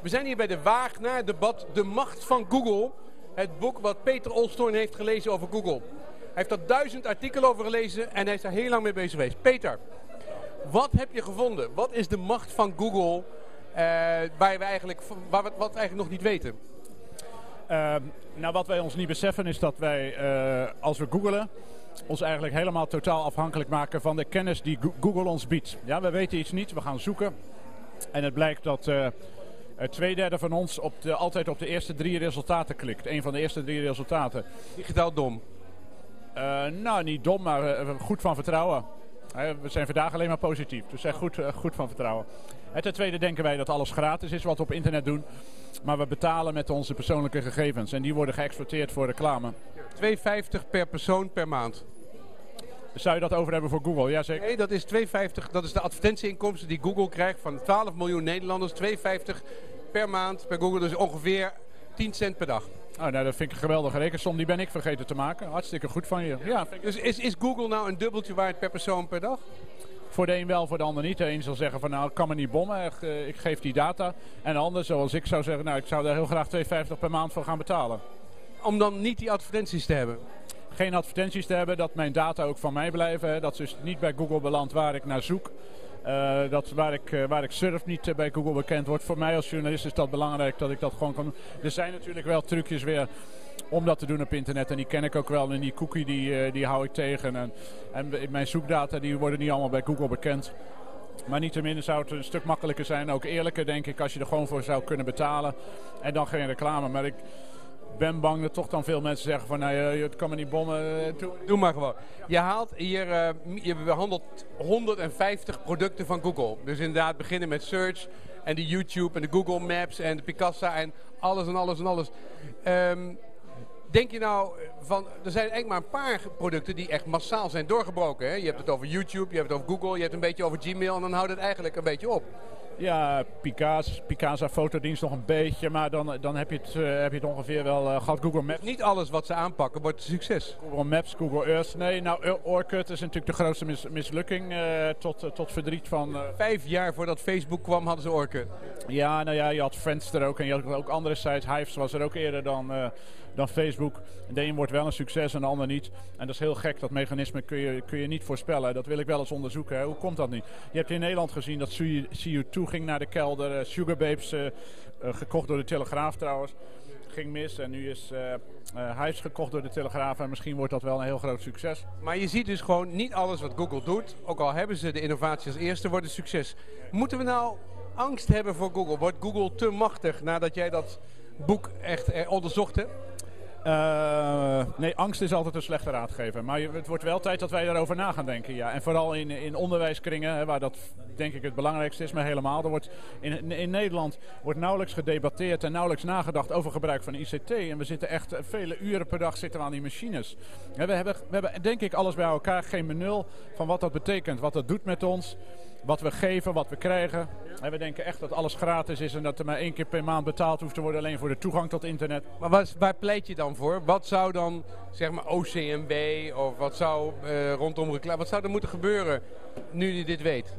We zijn hier bij de Wagenaar debat De Macht van Google. Het boek wat Peter Olsthoorn heeft gelezen over Google. Hij heeft er 1000 artikelen over gelezen en hij is daar heel lang mee bezig geweest. Peter, wat heb je gevonden? Wat is de macht van Google wat we eigenlijk nog niet weten? Nou, wat wij ons niet beseffen is dat wij, als we googlen, ons eigenlijk helemaal totaal afhankelijk maken van de kennis die Google ons biedt. Ja, we weten iets niet, we gaan zoeken. En het blijkt dat 2/3 van ons altijd op de eerste 3 resultaten klikt. Een van de eerste 3 resultaten. Digitaal dom? Nou, niet dom, maar goed van vertrouwen. We zijn vandaag alleen maar positief, dus goed van vertrouwen. En ten tweede denken wij dat alles gratis is wat we op internet doen. Maar we betalen met onze persoonlijke gegevens. En die worden geëxploiteerd voor reclame. 2,50 per persoon per maand. Zou je dat over hebben voor Google? Jazeker. Nee, dat is 2,50. Dat is de advertentieinkomsten die Google krijgt van 12 miljoen Nederlanders. 2,50 per maand per Google. Dus ongeveer 10 cent per dag. Oh, nou, dat vind ik een geweldige rekensom. Die ben ik vergeten te maken. Hartstikke goed van je. Ja, dus is Google nou een dubbeltje waard per persoon per dag? Voor de een wel, voor de ander niet. De een zal zeggen van nou, ik kan me niet bommen. Ik geef die data. En de ander, zoals ik zou zeggen, nou, ik zou daar heel graag 2,50 per maand voor gaan betalen. Om dan niet die advertenties te hebben? Geen advertenties te hebben, dat mijn data ook van mij blijven. Hè. Dat dus niet bij Google belandt waar ik naar zoek. Dat waar ik surf niet bij Google bekend wordt. Voor mij als journalist is dat belangrijk dat ik dat gewoon kan doen. Er zijn natuurlijk wel trucjes weer om dat te doen op internet. En die ken ik ook wel. En die cookie die hou ik tegen. En mijn zoekdata die worden niet allemaal bij Google bekend. Maar niettemin zou het een stuk makkelijker zijn. Ook eerlijker denk ik als je er gewoon voor zou kunnen betalen. En dan geen reclame. Maar ik ben bang dat toch dan veel mensen zeggen van nou, het kan me niet bommen. Doe maar gewoon. Je haalt hier, je behandelt 150 producten van Google. Dus inderdaad beginnen met search en de YouTube en de Google Maps en de Picasa en alles en alles en alles. Denk je nou van, er zijn eigenlijk maar een paar producten die echt massaal zijn doorgebroken. Hè? Je hebt het over YouTube, je hebt het over Google, je hebt een beetje over Gmail en dan houdt het eigenlijk een beetje op. Ja, Picasa fotodienst nog een beetje, maar dan heb je het ongeveer wel gehad. Google Maps. Niet alles wat ze aanpakken wordt een succes. Google Maps, Google Earth. Nee, nou Orkut is natuurlijk de grootste mislukking tot verdriet van... 5 jaar voordat Facebook kwam hadden ze Orkut. Ja, nou ja, je had Friendster ook en je had ook andere sites. Hives was er ook eerder dan Facebook. De een wordt wel een succes en de ander niet. En dat is heel gek, dat mechanisme kun je niet voorspellen. Dat wil ik wel eens onderzoeken. Hè. Hoe komt dat niet? Je hebt in Nederland gezien dat CU2 ging naar de kelder. Sugarbabes, gekocht door de Telegraaf trouwens, ging mis. En nu is Hives gekocht door de Telegraaf. En misschien wordt dat wel een heel groot succes. Maar je ziet dus gewoon niet alles wat Google doet. Ook al hebben ze de innovatie als eerste, wordt een succes. Moeten we nou angst hebben voor Google? Wordt Google te machtig nadat jij dat boek echt onderzocht hebt? Nee, angst is altijd een slechte raadgever. Maar het wordt wel tijd dat wij daarover na gaan denken. Ja. En vooral in onderwijskringen, hè, waar dat denk ik het belangrijkste is, maar helemaal. Er wordt in Nederland wordt nauwelijks gedebatteerd en nauwelijks nagedacht over gebruik van ICT. En we zitten echt vele uren per dag zitten we aan die machines. Ja, we hebben denk ik alles bij elkaar, geen benul van wat dat betekent, wat dat doet met ons. Wat we geven, wat we krijgen. En we denken echt dat alles gratis is en dat er maar 1 keer per maand betaald hoeft te worden alleen voor de toegang tot internet. Maar waar pleit je dan voor? Wat zou dan, zeg maar, OCMW of wat zou rondom reclame, wat zou er moeten gebeuren nu je dit weet?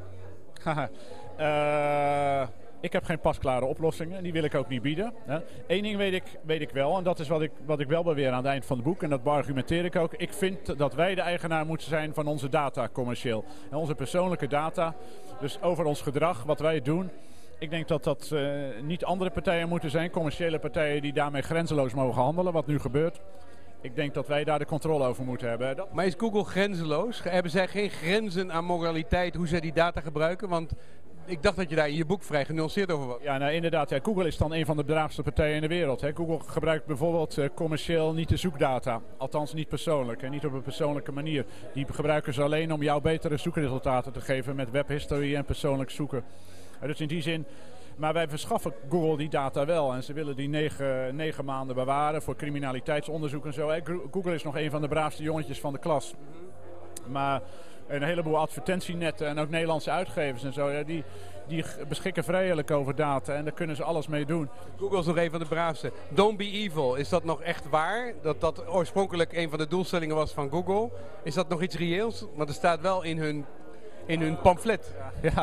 Ik heb geen pasklare oplossingen, die wil ik ook niet bieden. Eén ding weet ik wel, en dat is wat ik wel beweer aan het eind van het boek, en dat beargumenteer ik ook. Ik vind dat wij de eigenaar moeten zijn van onze data commercieel. En onze persoonlijke data, dus over ons gedrag, wat wij doen. Ik denk dat dat niet andere partijen moeten zijn, commerciële partijen die daarmee grenzeloos mogen handelen, wat nu gebeurt. Ik denk dat wij daar de controle over moeten hebben. Maar is Google grenzeloos? Hebben zij geen grenzen aan moraliteit hoe zij die data gebruiken? Want ik dacht dat je daar in je boek vrij genuanceerd over was. Ja, nou inderdaad. Ja, Google is dan een van de bedreigdste partijen in de wereld. Hè. Google gebruikt bijvoorbeeld commercieel niet de zoekdata. Althans niet persoonlijk en niet op een persoonlijke manier. Die gebruiken ze alleen om jou betere zoekresultaten te geven met webhistory en persoonlijk zoeken. Dus in die zin... Maar wij verschaffen Google die data wel. En ze willen die 9 maanden bewaren voor criminaliteitsonderzoek en zo. Google is nog een van de braafste jongetjes van de klas. Maar een heleboel advertentienetten en ook Nederlandse uitgevers en zo, ja, die beschikken vrijelijk over data en daar kunnen ze alles mee doen. Google is nog een van de braafste. Don't be evil, is dat nog echt waar? Dat oorspronkelijk een van de doelstellingen was van Google. Is dat nog iets reëels? Want er staat wel in hun pamflet. Ja.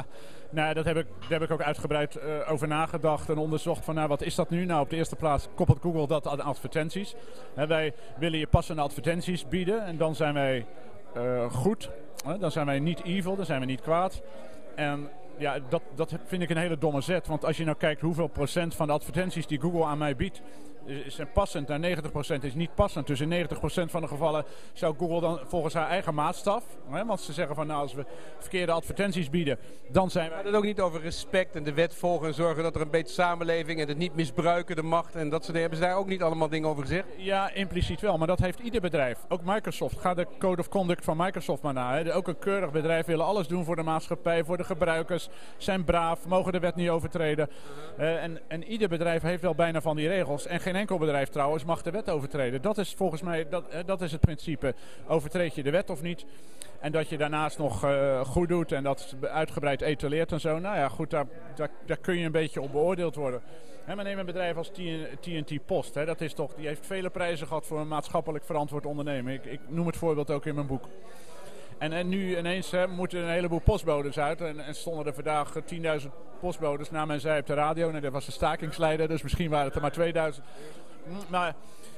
Nou, daar heb ik ook uitgebreid over nagedacht en onderzocht van wat is dat nu? Nou, op de eerste plaats koppelt Google dat aan advertenties. Wij willen je passende advertenties bieden en dan zijn wij goed. Dan zijn wij niet evil, dan zijn we niet kwaad. En ja, dat vind ik een hele domme zet. Want als je nou kijkt hoeveel procent van de advertenties die Google aan mij biedt zijn passend en 90% is niet passend. Dus in 90% van de gevallen zou Google dan volgens haar eigen maatstaf, want ze zeggen van als we verkeerde advertenties bieden, dan zijn we... Maar het ook niet over respect en de wet volgen en zorgen dat er een beetje samenleving en het niet misbruiken, de macht en dat soort dingen. Hebben ze daar ook niet allemaal dingen over gezegd? Ja, impliciet wel, maar dat heeft ieder bedrijf. Ook Microsoft. Ga de Code of Conduct van Microsoft maar na. Ook een keurig bedrijf willen alles doen voor de maatschappij, voor de gebruikers, zijn braaf, mogen de wet niet overtreden. En ieder bedrijf heeft wel bijna van die regels. En geen enkel bedrijf trouwens mag de wet overtreden. Dat is volgens mij, dat is het principe. Overtreed je de wet of niet? En dat je daarnaast nog goed doet en dat uitgebreid etaleert en zo. Nou ja, goed, daar kun je een beetje op beoordeeld worden. Maar neem een bedrijf als TNT Post. Dat is toch, die heeft vele prijzen gehad voor een maatschappelijk verantwoord ondernemen. Ik noem het voorbeeld ook in mijn boek. En nu ineens moeten een heleboel postbodes uit. En stonden er vandaag 10.000 postbodes na mij zei op de radio. En dat was de stakingsleider, dus misschien waren het er maar 2000. Maar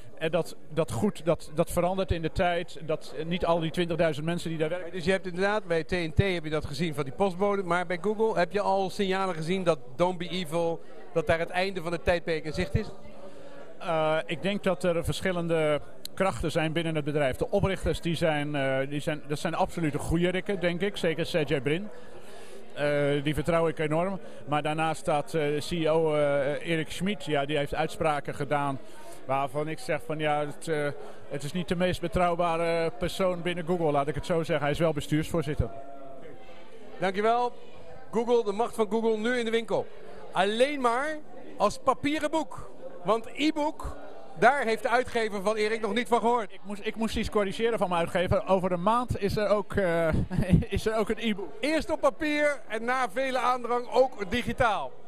dat verandert in de tijd. Dat niet al die 20.000 mensen die daar werken. Dus je hebt inderdaad, bij TNT heb je dat gezien van die postbode. Maar bij Google heb je al signalen gezien dat Don't Be Evil, dat daar het einde van het tijdperk in zicht is? Ik denk dat er verschillende krachten zijn binnen het bedrijf. De oprichters dat zijn absoluut goede rikken, denk ik. Zeker Sergey Brin. Die vertrouw ik enorm. Maar daarnaast staat CEO Eric Schmidt. Ja, die heeft uitspraken gedaan waarvan ik zeg van het is niet de meest betrouwbare persoon binnen Google, laat ik het zo zeggen. Hij is wel bestuursvoorzitter. Dankjewel. Google, de macht van Google, nu in de winkel. Alleen maar als papieren boek. Want e-book, daar heeft de uitgever van Erik nog niet van gehoord. Ik moest iets corrigeren van mijn uitgever. Over een maand is er ook een e-book. Eerst op papier en na vele aandrang ook digitaal.